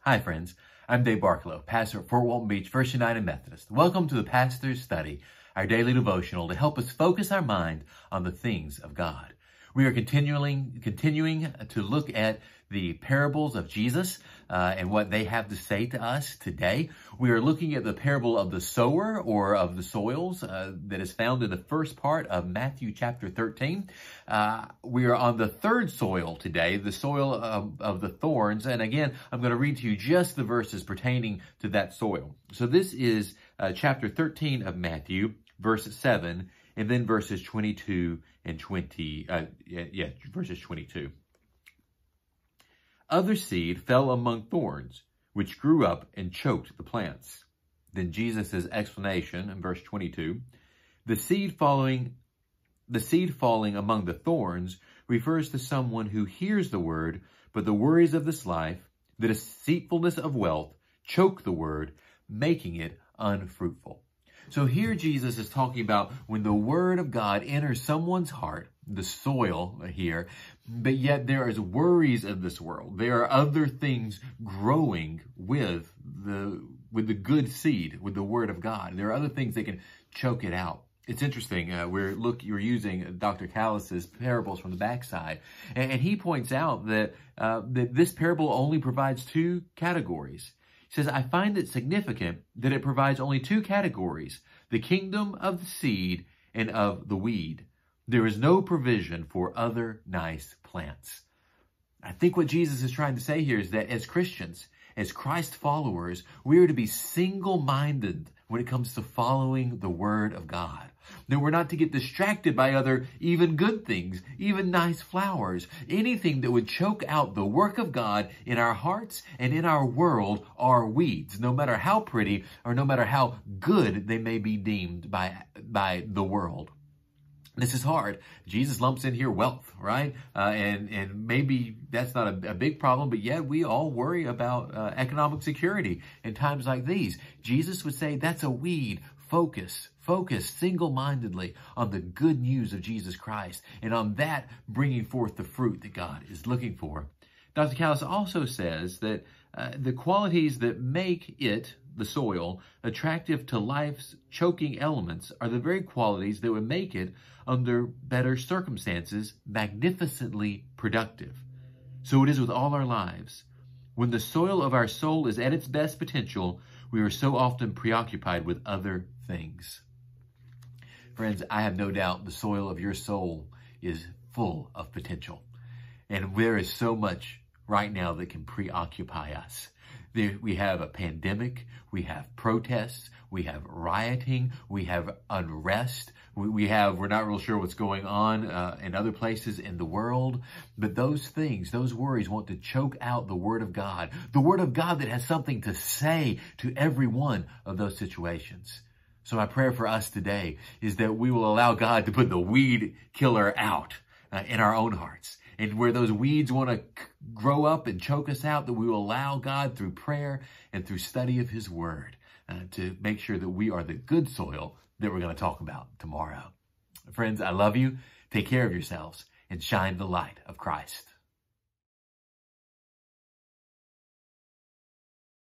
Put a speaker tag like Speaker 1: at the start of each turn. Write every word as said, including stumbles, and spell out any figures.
Speaker 1: Hi, friends. I'm Dave Barklow, pastor at Fort Walton Beach First United Methodist. Welcome to the Pastor's Study, our daily devotional to help us focus our mind on the things of God. We are continuing, continuing to look at the parables of Jesus uh, and what they have to say to us today. We are looking at the parable of the sower or of the soils uh, that is found in the first part of Matthew chapter thirteen. Uh, we are on the third soil today, the soil of, of the thorns. And again, I'm going to read to you just the verses pertaining to that soil. So this is uh, chapter thirteen of Matthew, verse seven, and then verses twenty-two and twenty, uh, yeah, yeah, verses twenty-two. Other seed fell among thorns, which grew up and choked the plants. Then Jesus' explanation in verse twenty-two, the seed falling, the seed falling among the thorns refers to someone who hears the word, but the worries of this life, the deceitfulness of wealth, choke the word, making it unfruitful. So here Jesus is talking about when the word of God enters someone's heart, the soil here, but yet there is worries of this world. There are other things growing with the with the good seed, with the word of God. There are other things that can choke it out. It's interesting. Uh, we're look. You're using Doctor Callis's parables from the backside, and, and he points out that uh, that this parable only provides two categories. He says, I find it significant that it provides only two categories, the kingdom of the seed and of the weed. There is no provision for other nice plants. I think what Jesus is trying to say here is that as Christians, as Christ followers, we are to be single-minded when it comes to following the word of God. That we're not to get distracted by other even good things, even nice flowers. Anything that would choke out the work of God in our hearts and in our world are weeds, no matter how pretty or no matter how good they may be deemed by, by the world. This is hard. Jesus lumps in here wealth, right? Uh, and, and maybe that's not a, a big problem, but yet we all worry about uh, economic security in times like these. Jesus would say that's a weed. Focus, focus single-mindedly on the good news of Jesus Christ and on that bringing forth the fruit that God is looking for. Doctor Callis also says that uh, the qualities that make it, the soil, attractive to life's choking elements are the very qualities that would make it, under better circumstances, magnificently productive. So it is with all our lives. When the soil of our soul is at its best potential, we are so often preoccupied with other things. Friends, I have no doubt the soil of your soul is full of potential. And there is so much right now that can preoccupy us. There, we have a pandemic, we have protests, we have rioting, we have unrest, we, we have, we're not real sure what's going on uh, in other places in the world, but those things, those worries want to choke out the word of God, the word of God that has something to say to every one of those situations. So my prayer for us today is that we will allow God to put the weed killer out uh, in our own hearts. And where those weeds want to grow up and choke us out, that we will allow God through prayer and through study of his word uh, to make sure that we are the good soil that we're going to talk about tomorrow. Friends, I love you. Take care of yourselves and shine the light of Christ.